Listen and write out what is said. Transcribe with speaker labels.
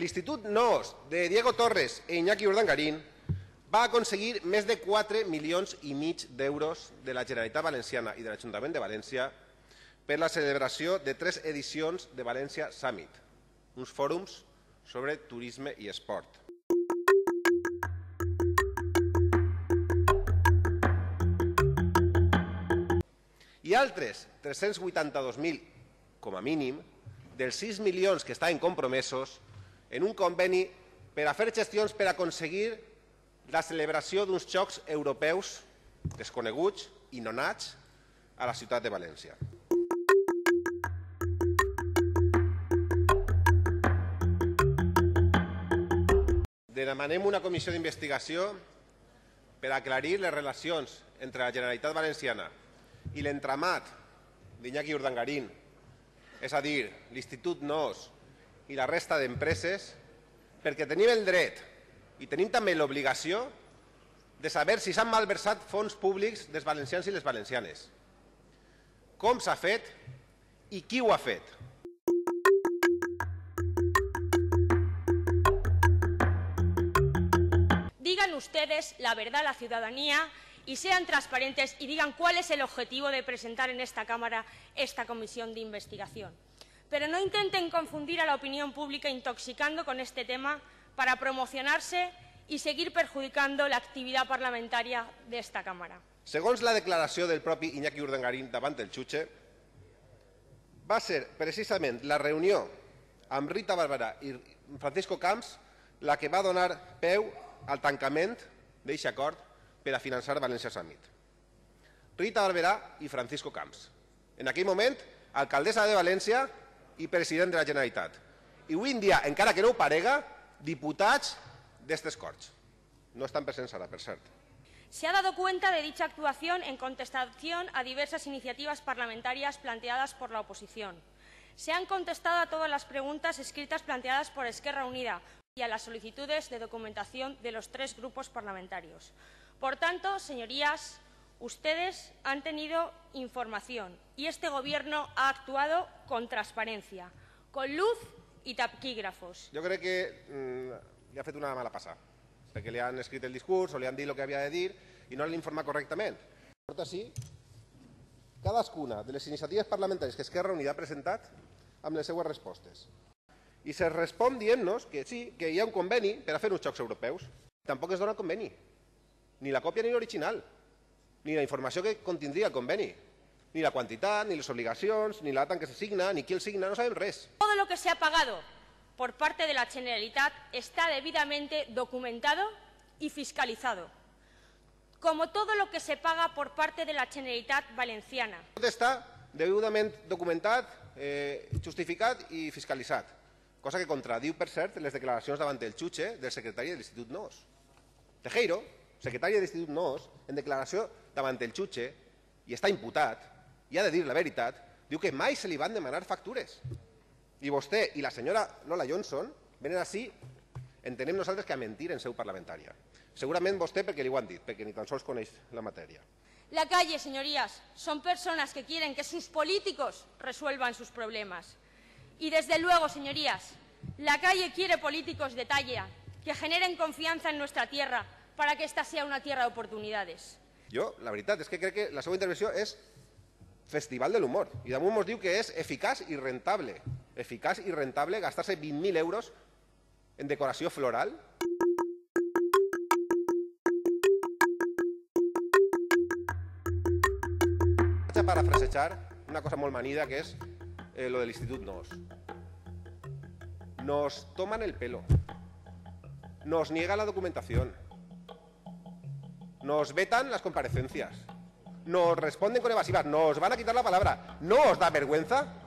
Speaker 1: L'Institut NOS de Diego Torres e Iñaki Urdangarín va aconseguir més de 4,5 milions d'euros de la Generalitat Valenciana i de l'Ajuntament de València per la celebració de 3 edicions de València Summit, uns fòrums sobre turisme i esport. I altres 382.000, com a mínim, dels 6 milions que estaven compromesos en un conveni per a fer gestions per aconseguir la celebració d'uns Jocs Europeus desconeguts i nonats a la ciutat de València. Demanem una comissió d'investigació per aclarir les relacions entre la Generalitat Valenciana i l'entramat d'Iñaki Urdangarín, és a dir, l'Institut NOS i la resta d'empreses, perquè tenim el dret i tenim també l'obligació de saber si s'han malversat fons públics dels valencians i les valencianes. Com s'ha fet i qui ho ha fet.
Speaker 2: Digan ustedes la verdad a la ciudadanía y sean transparentes y digan cuál es el objetivo de presentar en esta Cámara esta comisión de investigación. Pero no intenten confundir a la opinión pública intoxicando con este tema para promocionarse y seguir perjudicando la actividad parlamentaria de esta Cámara.
Speaker 1: Segons la declaració del propi Iñaki Urdangarín davant del jutge, va ser precisament la reunió amb Rita Barberà i Francisco Camps la que va donar peu al tancament d'aquest acord per a finançar València Summit. Rita Barberà i Francisco Camps. En aquell moment, alcaldessa de València i president de la Generalitat. I avui en dia, encara que no ho parega, diputats d'estes Corts. No estan presents ara, per cert.
Speaker 2: Se ha dado cuenta de dicha actuación en contestación a diversas iniciativas parlamentarias planteadas por la oposición. Se han contestado a todas las preguntas escritas planteadas por Esquerra Unida y a las solicitudes de documentación de los 3 grupos parlamentarios. Por tanto, señorías, ustedes han tenido información y este Gobierno ha actuado con transparencia, con luz y taquígrafos.
Speaker 1: Jo crec que li ha fet una mala passada, perquè li han escrit el discurs o li han dit el que havia de dir i no l'han informat correctament. Porta així cadascuna de les iniciatives parlamentàries que Esquerra Unida ha presentat amb les seues respostes. I se respon dient-nos que sí, que hi ha un conveni per a fer uns Jocs Europeus. Tampoc es dona el conveni, ni la còpia ni l'original, ni la informació que contindria el conveni, ni la quantitat, ni les obligacions, ni la data en què se signa, ni qui el signa, no sabem res.
Speaker 2: Todo lo que se ha pagado por parte de la Generalitat está debidamente documentado y fiscalizado, como todo lo que se paga por parte de la Generalitat Valenciana.
Speaker 1: Tot està degudament documentat, justificat i fiscalitzat, cosa que contradiu, per cert, les declaracions davant del jutge del secretari de l'Institut NOS. Tejero, secretari de l'Institut NOS, en declaració davant del jutge, i està imputat, i ha de dir la veritat, diu que mai se li van demanar factures. I vostè i la senyora Lola Johnson venen així, entenem nosaltres, que a mentir en seu parlamentària. Segurament vostè perquè li ho han dit, perquè ni tan sols coneix la matèria.
Speaker 2: La calle, señorías, son personas que quieren que sus políticos resuelvan sus problemas. Y desde luego, señorías, la calle quiere políticos de talla, que generen confianza en nuestra tierra para que esta sea una tierra de oportunidades.
Speaker 1: Jo, la veritat, és que crec que la seva intervenció és festival de l'humor. I damunt ens diu que és eficaç i rentable. Eficaç i rentable gastar-se 20.000 euros en decoració floral. Vaig a parafrasejar una cosa molt manida que és lo de l'Institut NOS. Nos toman el pelo. Nos niegan la documentación. Nos vetan las comparecencias. Nos responden con evasivas. Nos van a quitar la palabra. ¿No os da vergüenza?